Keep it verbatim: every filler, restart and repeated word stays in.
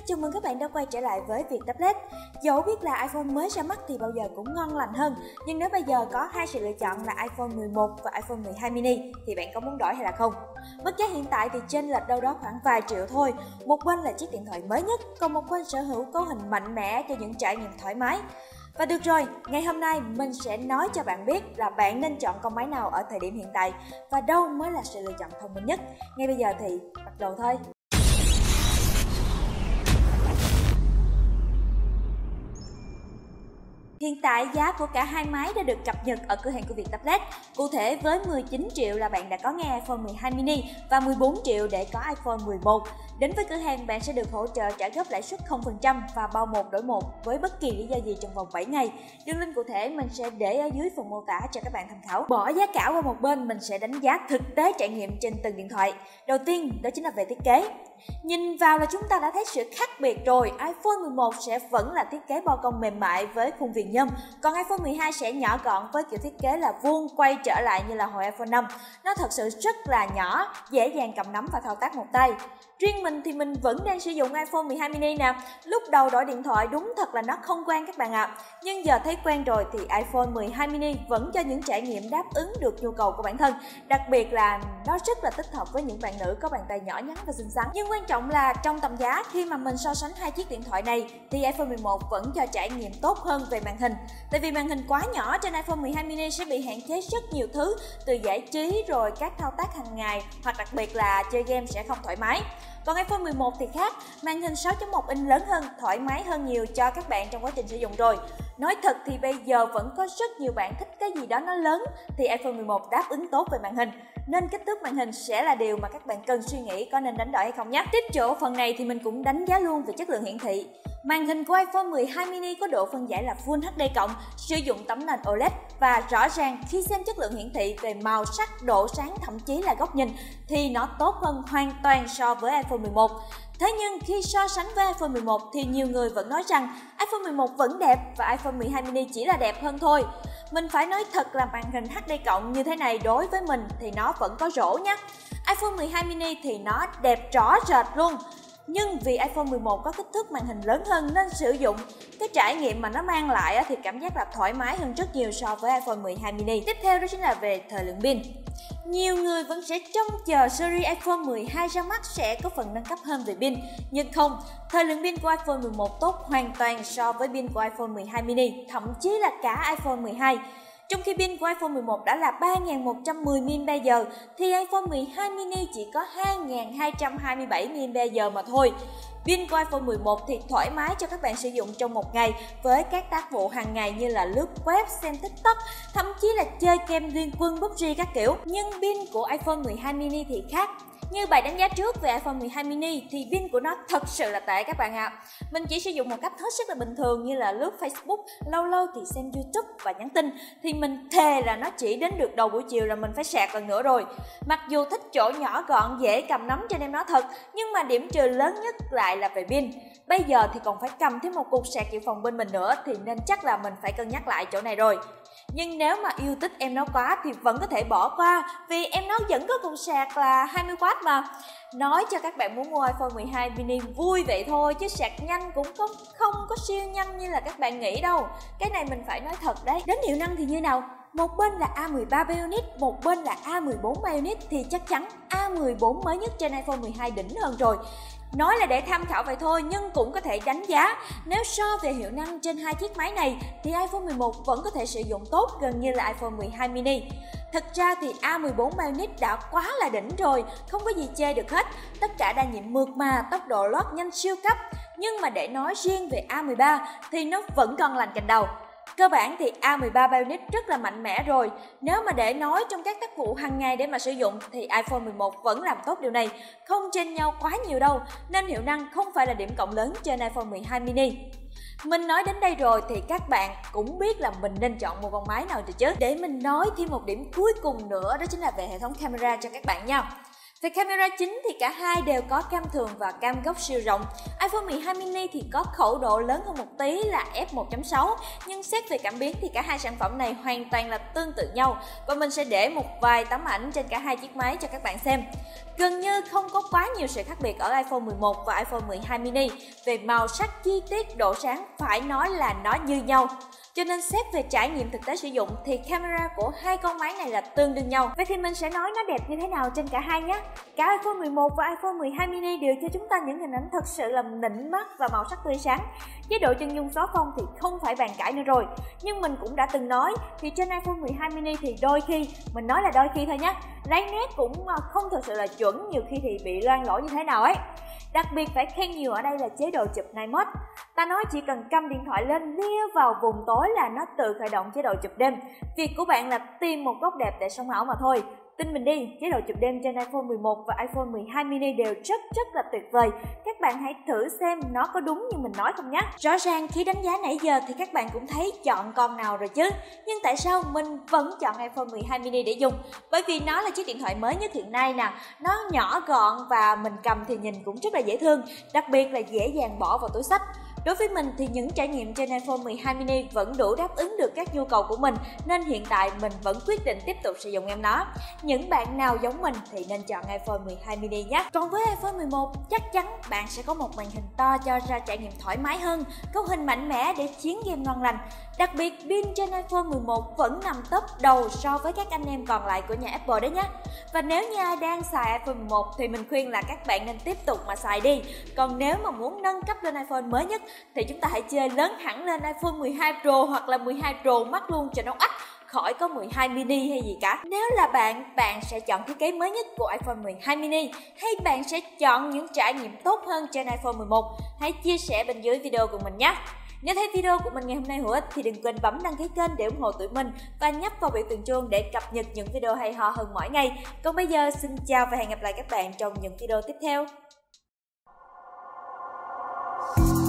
chào mừng các bạn đã quay trở lại với Việt Tablet. Dẫu biết là iPhone mới ra mắt thì bao giờ cũng ngon lành hơn, nhưng nếu bây giờ có hai sự lựa chọn là iPhone mười một và iPhone mười hai mini thì bạn có muốn đổi hay là không? Mức giá hiện tại thì chênh lệch đâu đó khoảng vài triệu thôi. Một bên là chiếc điện thoại mới nhất, còn một bên sở hữu cấu hình mạnh mẽ cho những trải nghiệm thoải mái. Và được rồi, ngày hôm nay mình sẽ nói cho bạn biết là bạn nên chọn con máy nào ở thời điểm hiện tại và đâu mới là sự lựa chọn thông minh nhất. Ngay bây giờ thì bắt đầu thôi. Hiện tại giá của cả hai máy đã được cập nhật ở cửa hàng của Việt Tablet. Cụ thể với mười chín triệu là bạn đã có ngay iPhone mười hai mini và mười bốn triệu để có iPhone mười một. Đến với cửa hàng bạn sẽ được hỗ trợ trả góp lãi suất không phần trăm và bao một đổi một với bất kỳ lý do gì trong vòng bảy ngày. Đường link cụ thể mình sẽ để ở dưới phần mô tả cho các bạn tham khảo. Bỏ giá cả qua một bên, mình sẽ đánh giá thực tế trải nghiệm trên từng điện thoại. Đầu tiên đó chính là về thiết kế. Nhìn vào là chúng ta đã thấy sự khác biệt rồi. iPhone mười một sẽ vẫn là thiết kế bo cong mềm mại với khung viền nhôm, còn iPhone mười hai sẽ nhỏ gọn với kiểu thiết kế là vuông quay trở lại như là hồi iPhone năm. Nó thật sự rất là nhỏ, dễ dàng cầm nắm và thao tác một tay. Riêng mình thì mình vẫn đang sử dụng iPhone mười hai mini nè. Lúc đầu đổi điện thoại đúng thật là nó không quen các bạn ạ. À. Nhưng giờ thấy quen rồi thì iPhone mười hai mini vẫn cho những trải nghiệm đáp ứng được nhu cầu của bản thân. Đặc biệt là nó rất là thích hợp với những bạn nữ có bàn tay nhỏ nhắn và xinh xắn. Nhưng quan trọng là trong tầm giá, khi mà mình so sánh hai chiếc điện thoại này thì iPhone mười một vẫn cho trải nghiệm tốt hơn về màn hình. Tại vì màn hình quá nhỏ trên iPhone mười hai mini sẽ bị hạn chế rất nhiều thứ, từ giải trí rồi các thao tác hàng ngày, hoặc đặc biệt là chơi game sẽ không thoải mái. Còn iPhone mười một thì khác, màn hình sáu chấm một inch lớn hơn, thoải mái hơn nhiều cho các bạn trong quá trình sử dụng rồi. Nói thật thì bây giờ vẫn có rất nhiều bạn thích cái gì đó nó lớn thì iPhone mười một đáp ứng tốt về màn hình, nên kích thước màn hình sẽ là điều mà các bạn cần suy nghĩ có nên đánh đổi hay không nhé. Tiếp chỗ phần này thì mình cũng đánh giá luôn về chất lượng hiển thị. Màn hình của iPhone mười hai mini có độ phân giải là Full hát đê cộng, sử dụng tấm nền ô led và rõ ràng khi xem chất lượng hiển thị về màu sắc, độ sáng, thậm chí là góc nhìn thì nó tốt hơn hoàn toàn so với iPhone mười một. Thế nhưng khi so sánh với iPhone mười một thì nhiều người vẫn nói rằng iPhone mười một vẫn đẹp và iPhone mười hai mini chỉ là đẹp hơn thôi. Mình phải nói thật là màn hình hát đê cộng như thế này đối với mình thì nó vẫn có rổ nhé. iPhone mười hai mini thì nó đẹp rõ rệt luôn. Nhưng vì iPhone mười một có kích thước màn hình lớn hơn nên sử dụng cái trải nghiệm mà nó mang lại thì cảm giác là thoải mái hơn rất nhiều so với iPhone mười hai mini. Tiếp theo đó chính là về thời lượng pin. Nhiều người vẫn sẽ trông chờ series iPhone mười hai ra mắt sẽ có phần nâng cấp hơn về pin, nhưng không, thời lượng pin của iPhone mười một tốt hoàn toàn so với pin của iPhone mười hai mini, thậm chí là cả iPhone mười hai. Trong khi pin của iPhone mười một đã là ba nghìn một trăm mười mi li am pe giờ thì iPhone mười hai mini chỉ có hai nghìn hai trăm hai mươi bảy mi li am pe giờ mà thôi. Pin của iPhone mười một thì thoải mái cho các bạn sử dụng trong một ngày với các tác vụ hàng ngày như là lướt web, xem TikTok, thậm chí là chơi game Liên Quân, pê u bê giê các kiểu. Nhưng pin của iPhone mười hai mini thì khác. Như bài đánh giá trước về iPhone mười hai mini thì pin của nó thật sự là tệ các bạn ạ. À. Mình chỉ sử dụng một cách hết sức là bình thường như là lướt Facebook, lâu lâu thì xem YouTube và nhắn tin thì mình thề là nó chỉ đến được đầu buổi chiều là mình phải sạc lần nữa rồi. Mặc dù thích chỗ nhỏ gọn dễ cầm nắm cho em nó thật, nhưng mà điểm trừ lớn nhất lại là về pin. Bây giờ thì còn phải cầm thêm một cục sạc dự phòng bên mình nữa thì nên chắc là mình phải cân nhắc lại chỗ này rồi. Nhưng nếu mà yêu thích em nó quá thì vẫn có thể bỏ qua, vì em nó vẫn có cục sạc là hai mươi oát mà. Nói cho các bạn muốn mua iPhone mười hai mini vui vậy thôi, chứ sạc nhanh cũng không, không có siêu nhanh như là các bạn nghĩ đâu. Cái này mình phải nói thật đấy. Đến hiệu năng thì như nào? Một bên là A mười ba Bionic, một bên là A mười bốn Bionic thì chắc chắn A mười bốn mới nhất trên iPhone mười hai đỉnh hơn rồi. Nói là để tham khảo vậy thôi nhưng cũng có thể đánh giá. Nếu so về hiệu năng trên hai chiếc máy này thì iPhone mười một vẫn có thể sử dụng tốt gần như là iPhone mười hai mini. Thật ra thì A mười bốn Bionic đã quá là đỉnh rồi, không có gì chê được hết. Tất cả đa nhiệm mượt mà, tốc độ load nhanh siêu cấp. Nhưng mà để nói riêng về A mười ba thì nó vẫn còn lành cành đầu. Cơ bản thì A mười ba Bionic rất là mạnh mẽ rồi. Nếu mà để nói trong các tác vụ hàng ngày để mà sử dụng thì iPhone mười một vẫn làm tốt điều này, không chênh nhau quá nhiều đâu, nên hiệu năng không phải là điểm cộng lớn trên iPhone mười hai mini. Mình nói đến đây rồi thì các bạn cũng biết là mình nên chọn một con máy nào rồi chứ. Để mình nói thêm một điểm cuối cùng nữa, đó chính là về hệ thống camera cho các bạn nha. Về camera chính thì cả hai đều có cam thường và cam góc siêu rộng. iPhone mười hai mini thì có khẩu độ lớn hơn một tí là f một chấm sáu, nhưng xét về cảm biến thì cả hai sản phẩm này hoàn toàn là tương tự nhau, và mình sẽ để một vài tấm ảnh trên cả hai chiếc máy cho các bạn xem. Gần như không có quá nhiều sự khác biệt ở iPhone mười một và iPhone mười hai mini. Về màu sắc, chi tiết, độ sáng phải nói là nó như nhau. Cho nên xét về trải nghiệm thực tế sử dụng thì camera của hai con máy này là tương đương nhau. Vậy thì mình sẽ nói nó đẹp như thế nào trên cả hai nhé. Cả iPhone mười một và iPhone mười hai mini đều cho chúng ta những hình ảnh thật sự là nịnh mắt và màu sắc tươi sáng. Chế độ chân dung xóa phông thì không phải bàn cãi nữa rồi. Nhưng mình cũng đã từng nói thì trên iPhone mười hai mini thì đôi khi, mình nói là đôi khi thôi nhé, lấy nét cũng không thực sự là chuẩn, nhiều khi thì bị loang lỗ như thế nào ấy. Đặc biệt phải khen nhiều ở đây là chế độ chụp Night Mode. Ta nói chỉ cần cầm điện thoại lên lia vào vùng tối là nó tự khởi động chế độ chụp đêm. Việc của bạn là tìm một góc đẹp để sống ảo mà thôi. Tin mình đi, chế độ chụp đêm trên iPhone mười một và iPhone mười hai mini đều rất rất là tuyệt vời. Các bạn hãy thử xem nó có đúng như mình nói không nhé. Rõ ràng khi đánh giá nãy giờ thì các bạn cũng thấy chọn con nào rồi chứ. Nhưng tại sao mình vẫn chọn iPhone mười hai mini để dùng? Bởi vì nó là chiếc điện thoại mới nhất hiện nay nè. Nó nhỏ gọn và mình cầm thì nhìn cũng rất là dễ thương. Đặc biệt là dễ dàng bỏ vào túi xách. Đối với mình thì những trải nghiệm trên iPhone mười hai mini vẫn đủ đáp ứng được các nhu cầu của mình, nên hiện tại mình vẫn quyết định tiếp tục sử dụng em nó. Những bạn nào giống mình thì nên chọn iPhone mười hai mini nhé. Còn với iPhone mười một, chắc chắn bạn sẽ có một màn hình to cho ra trải nghiệm thoải mái hơn, cấu hình mạnh mẽ để chiến game ngon lành. Đặc biệt pin trên iPhone mười một vẫn nằm top đầu so với các anh em còn lại của nhà Apple đấy nhé. Và nếu như ai đang xài iPhone mười một thì mình khuyên là các bạn nên tiếp tục mà xài đi. Còn nếu mà muốn nâng cấp lên iPhone mới nhất thì chúng ta hãy chơi lớn hẳn lên iPhone mười hai Pro hoặc là mười hai Pro Max luôn cho nó ắt, khỏi có mười hai mini hay gì cả. Nếu là bạn, bạn sẽ chọn thiết kế mới nhất của iPhone mười hai mini hay bạn sẽ chọn những trải nghiệm tốt hơn trên iPhone mười một? Hãy chia sẻ bên dưới video của mình nhé. Nếu thấy video của mình ngày hôm nay hữu ích thì đừng quên bấm đăng ký kênh để ủng hộ tụi mình và nhấp vào biểu tượng chuông để cập nhật những video hay ho hơn mỗi ngày. Còn bây giờ xin chào và hẹn gặp lại các bạn trong những video tiếp theo.